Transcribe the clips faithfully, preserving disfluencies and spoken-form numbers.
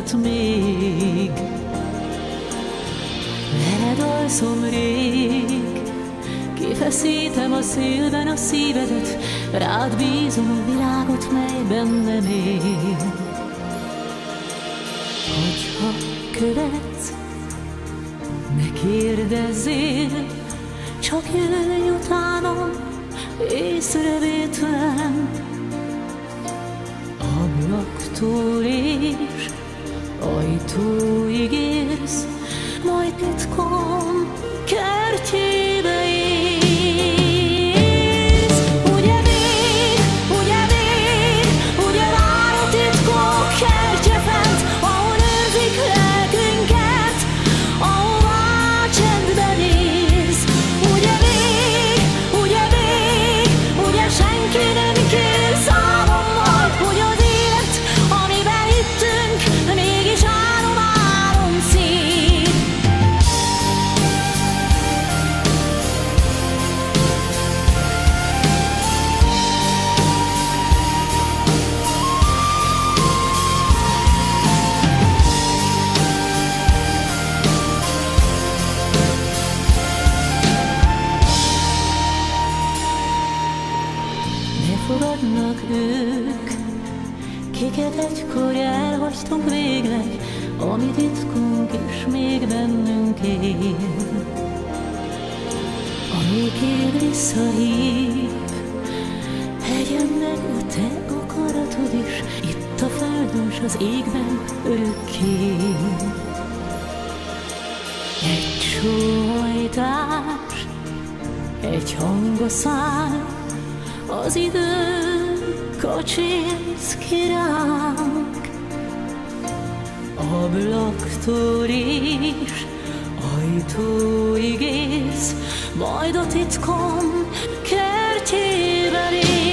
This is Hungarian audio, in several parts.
jött még. Veled alszom rég, kifeszítem a szélben a szívedet, rád bízom a világot, mely bennem él. Hogyha követsz, ne kérdezzél, csak jöjj utánam észrevétlen. Ablaktól és ajtóig érsz, majd titkom kertjébe érsz. Ugye még, ugye még, ugye vár a titkok kertje fent, ahol őrzik lelkünket, ahová csendben érsz. Ugye még, ugye még, ugye senki nem kér számon majd, hogy az élet, amiben hittünk, mégis álom, álom szép. Ne fogadnak ők, kiket egykor elhagytunk végleg, ami titkunk is még bennünk él. Amikor visszahív, legyen meg a te akaratod is, itt a földön s az égben örökké. Egy sóhajtás, egy hang a szál, az idő kacsinsz ki ránk. Ablaktól és ajtóig érsz, majd a titkom kertjében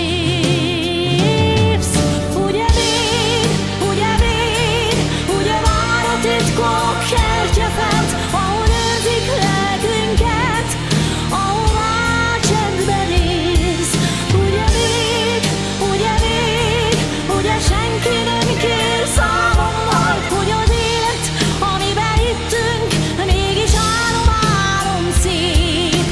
érsz. Ugye még, ugye még, ugye vár a titkok kertje fent, ahol őrzik lelkünket, ahová csendben érsz. Ugye még, ugye még, ugye senki nem kér számon majd, hogy az élet, amiben hittünk, mégis álom, álom szép.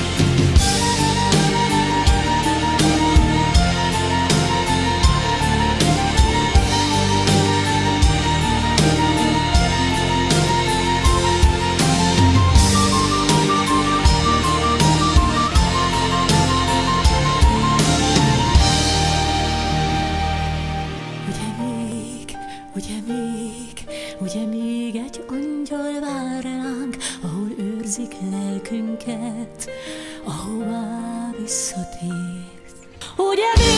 Ugye még, ugye még, ugye még egy angyal vár ránk, ahol őrzik lelkünket, ahová visszatérsz. Ugye még